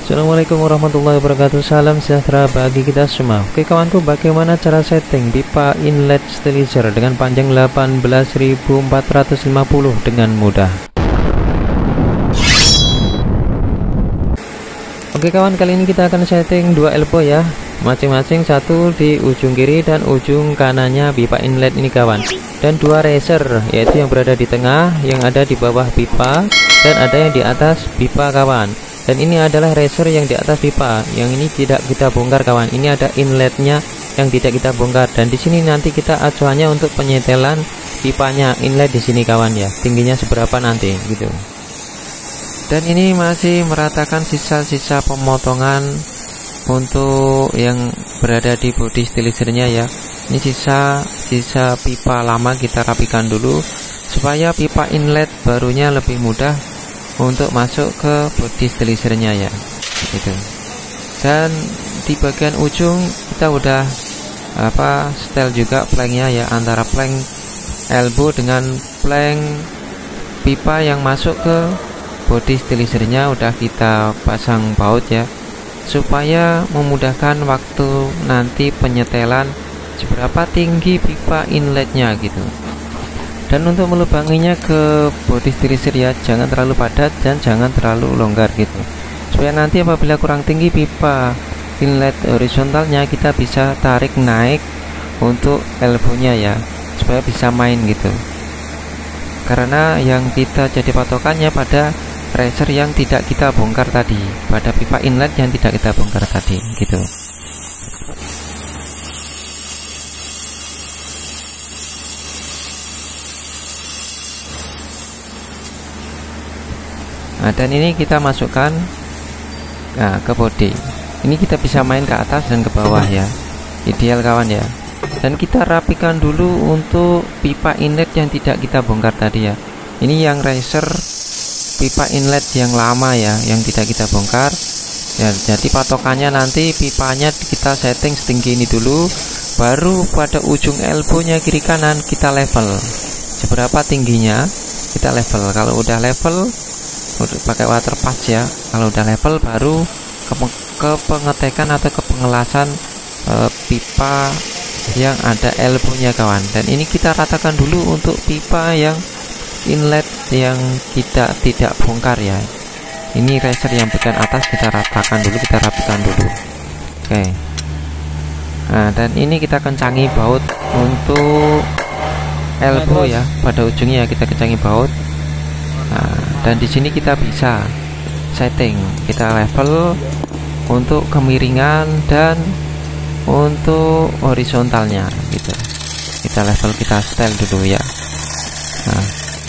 Assalamualaikum warahmatullahi wabarakatuh. Salam sejahtera bagi kita semua. Oke kawanku, bagaimana cara setting pipa inlet sterilizer dengan panjang 18.450 dengan mudah? Oke kawan, kali ini kita akan setting dua elbow ya, masing-masing satu di ujung kiri dan ujung kanannya pipa inlet ini kawan, dan dua racer yaitu yang berada di tengah, yang ada di bawah pipa, dan ada yang di atas pipa kawan. Dan ini adalah racer yang di atas pipa, yang ini tidak kita bongkar kawan. Ini ada inletnya yang tidak kita bongkar, dan di sini nanti kita acuannya untuk penyetelan pipanya inlet di sini kawan ya, tingginya seberapa nanti gitu. Dan ini masih meratakan sisa-sisa pemotongan untuk yang berada di body sterilizer-nya ya. Ini sisa pipa lama kita rapikan dulu supaya pipa inlet barunya lebih mudah untuk masuk ke body sterilizer-nya ya gitu. Dan di bagian ujung kita udah setel juga planknya ya, antara plank elbow dengan plank pipa yang masuk ke body sterilizer-nya udah kita pasang baut ya, supaya memudahkan waktu nanti penyetelan seberapa tinggi pipa inletnya gitu. Dan untuk melubanginya ke body sterilizer ya, jangan terlalu padat dan jangan terlalu longgar gitu, supaya nanti apabila kurang tinggi pipa inlet horizontalnya, kita bisa tarik naik untuk elbownya ya, supaya bisa main gitu. Karena yang kita jadi patokannya pada racer yang tidak kita bongkar tadi, pada pipa inlet yang tidak kita bongkar tadi gitu. Nah, dan ini kita masukkan ke body. Ini kita bisa main ke atas dan ke bawah ya, ideal kawan ya. Dan kita rapikan dulu untuk pipa inlet yang tidak kita bongkar tadi ya. Ini yang racer pipa inlet yang lama ya, yang tidak kita bongkar ya. Jadi patokannya nanti pipanya kita setting setinggi ini dulu, baru pada ujung elbownya kiri kanan kita level seberapa tingginya, kita level. Kalau udah level pakai water pass ya, kalau udah level baru ke pengetekan atau ke pengelasan pipa yang ada elbownya kawan. Dan ini kita ratakan dulu untuk pipa yang inlet yang kita tidak bongkar ya. Ini racer yang bagian atas kita ratakan dulu, kita rapikan dulu. Oke. Nah, dan ini kita kencangi baut untuk elbow ya, pada ujungnya kita kencangi baut. Nah, dan di sini kita bisa setting, kita level untuk kemiringan dan untuk horizontalnya gitu. Kita level, kita setel dulu ya. Nah,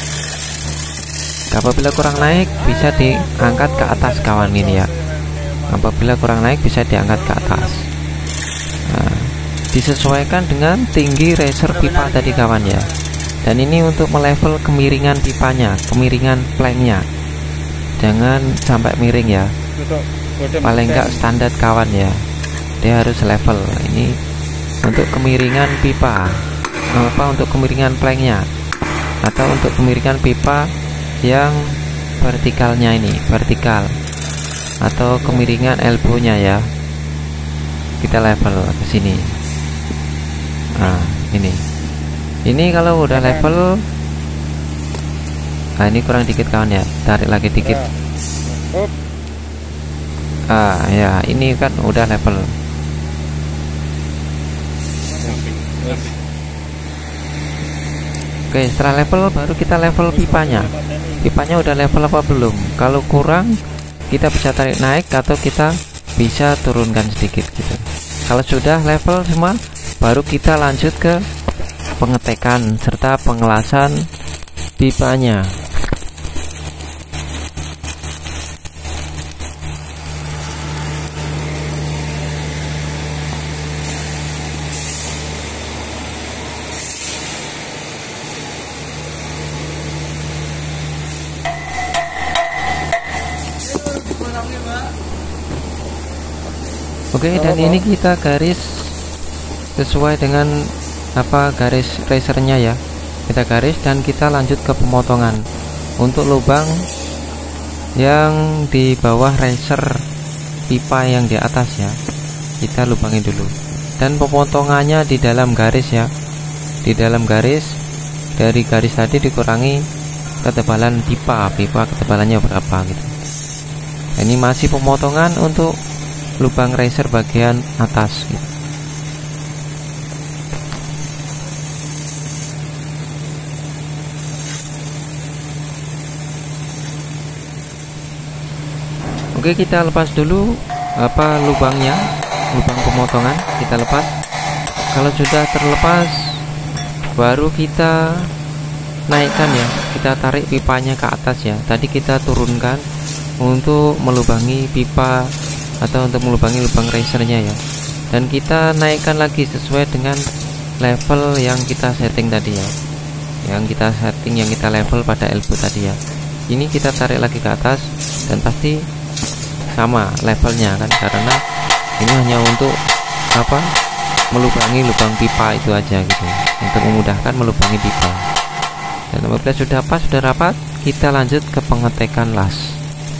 apabila kurang naik bisa diangkat ke atas kawan ini ya. Apabila kurang naik bisa diangkat ke atas. Nah, disesuaikan dengan tinggi racer pipa tadi kawan ya. Dan ini untuk melevel kemiringan pipanya, kemiringan planknya, jangan sampai miring ya, paling enggak standar kawan ya, dia harus level. Ini untuk kemiringan pipa, untuk kemiringan planknya, atau untuk kemiringan pipa yang vertikalnya, ini vertikal, atau kemiringan elbownya ya, kita level ke sini. Nah, ini kalau udah level, nah ini kurang dikit kawan ya, tarik lagi dikit. Ya ini kan udah level. Oke, setelah level baru kita level pipanya. Pipanya udah level apa belum? Kalau kurang kita bisa tarik naik atau kita bisa turunkan sedikit gitu. Kalau sudah level semua, baru kita lanjut ke pengetekan serta pengelasan pipanya. Oke, dan ini kita garis sesuai dengan garis racernya ya, kita garis dan kita lanjut ke pemotongan untuk lubang yang di bawah racer pipa yang di atas ya, kita lubangi dulu. Dan pemotongannya di dalam garis ya, di dalam garis, dari garis tadi dikurangi ketebalan pipa ketebalannya berapa gitu. Ini masih pemotongan untuk lubang racer bagian atas gitu. Oke, kita lepas dulu lubangnya, lubang pemotongan kita lepas. Kalau sudah terlepas, baru kita naikkan ya, kita tarik pipanya ke atas ya. Tadi kita turunkan untuk melubangi pipa atau untuk melubangi lubang racernya ya, dan kita naikkan lagi sesuai dengan level yang kita setting tadi ya, yang kita level pada elbow tadi ya. Ini kita tarik lagi ke atas dan pasti sama levelnya kan, karena ini hanya untuk melubangi lubang pipa itu aja gitu, untuk memudahkan melubangi pipa. Dan apabila sudah pas, sudah rapat, kita lanjut ke pengetekan las.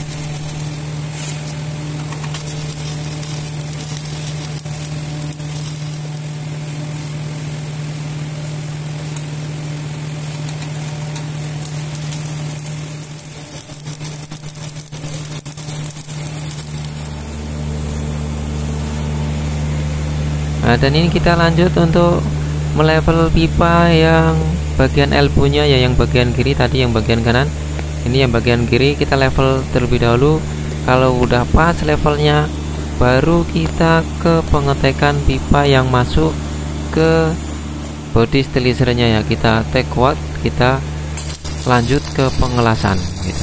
Nah, dan ini kita lanjut untuk melevel pipa yang bagian elbownya ya, yang bagian kiri tadi, yang bagian kanan. Ini yang bagian kiri kita level terlebih dahulu. Kalau udah pas levelnya, baru kita ke pengetekan pipa yang masuk ke body stabilizernya ya. Kita take out, kita lanjut ke pengelasan gitu.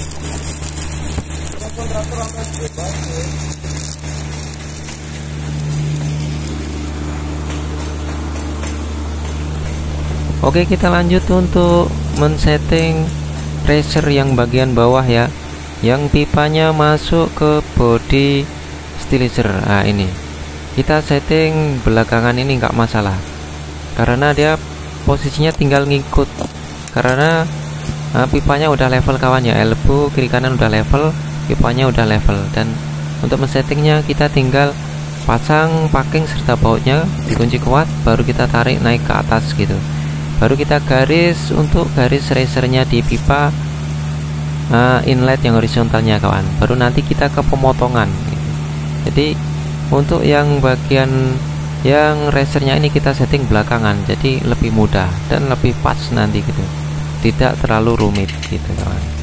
Oke, kita lanjut untuk men-setting racer yang bagian bawah ya, yang pipanya masuk ke body stabilizer. Nah, ini kita setting belakangan ini nggak masalah, karena dia posisinya tinggal ngikut, karena pipanya udah level kawan ya, elbow kiri kanan udah level, pipanya udah level. Dan untuk men-settingnya kita tinggal pasang packing serta bautnya, dikunci kuat, baru kita tarik naik ke atas gitu. Baru kita garis untuk garis racernya di pipa inlet yang horizontalnya kawan. Baru nanti kita ke pemotongan gitu. Jadi untuk yang bagian yang racernya ini kita setting belakangan, jadi lebih mudah dan lebih pas nanti gitu, tidak terlalu rumit gitu kawan.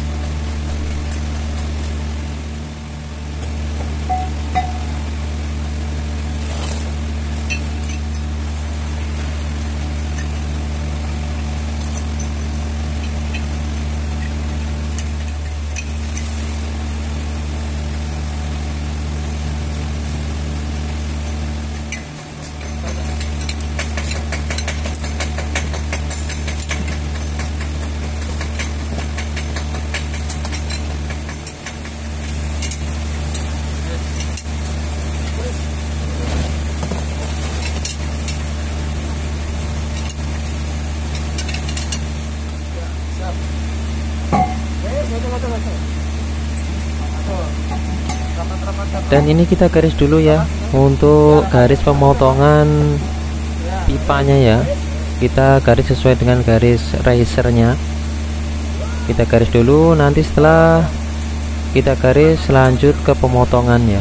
Dan ini kita garis dulu ya, untuk garis pemotongan pipanya ya, kita garis sesuai dengan garis racernya. Kita garis dulu, nanti setelah kita garis lanjut ke pemotongan ya.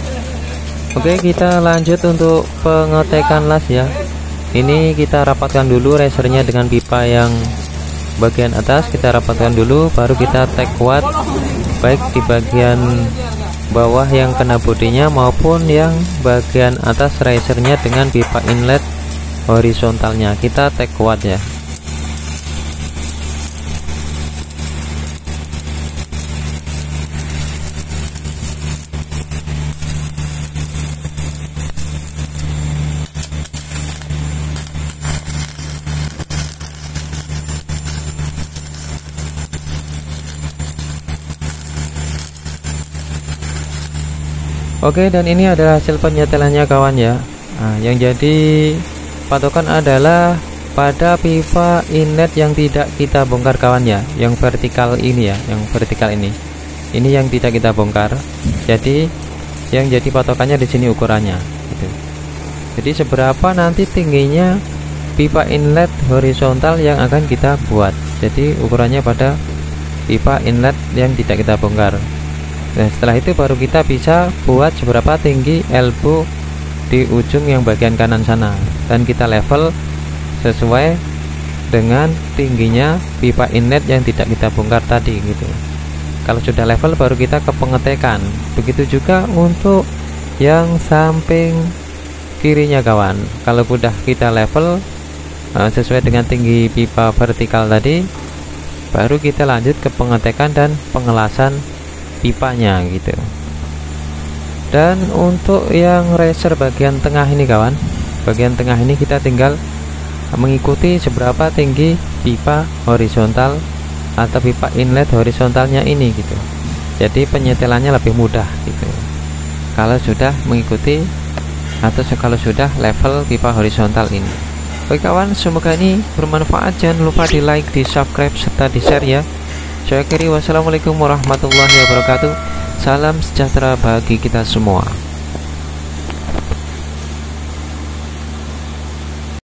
Oke, kita lanjut untuk pengetekan las ya. Ini kita rapatkan dulu racernya dengan pipa yang bagian atas, kita rapatkan dulu, baru kita tek kuat baik di bagian bawah yang kena bodinya maupun yang bagian atas racernya dengan pipa inlet horizontalnya, kita tek kuat ya. Oke, dan ini adalah hasil penyetelannya kawan ya. Nah, yang jadi patokan adalah pada pipa inlet yang tidak kita bongkar kawan ya, yang vertikal ini ya, yang vertikal ini yang tidak kita bongkar. Jadi yang jadi patokannya di sini ukurannya gitu. Jadi seberapa nanti tingginya pipa inlet horizontal yang akan kita buat. Jadi ukurannya pada pipa inlet yang tidak kita bongkar. Nah, setelah itu baru kita bisa buat seberapa tinggi elbow di ujung yang bagian kanan sana, dan kita level sesuai dengan tingginya pipa inlet yang tidak kita bongkar tadi gitu. Kalau sudah level baru kita ke pengetekan. Begitu juga untuk yang samping kirinya kawan. Kalau sudah kita level sesuai dengan tinggi pipa vertikal tadi, baru kita lanjut ke pengetekan dan pengelasan pipanya gitu. Dan untuk yang racer bagian tengah ini kawan, bagian tengah ini kita tinggal mengikuti seberapa tinggi pipa horizontal atau pipa inlet horizontalnya ini gitu. Jadi penyetelannya lebih mudah gitu kalau sudah mengikuti atau kalau sudah level pipa horizontal ini. Oke kawan, semoga ini bermanfaat. Jangan lupa di like, di subscribe, serta di share ya. Saya akhiri, wassalamualaikum warahmatullahi wabarakatuh. Salam sejahtera bagi kita semua.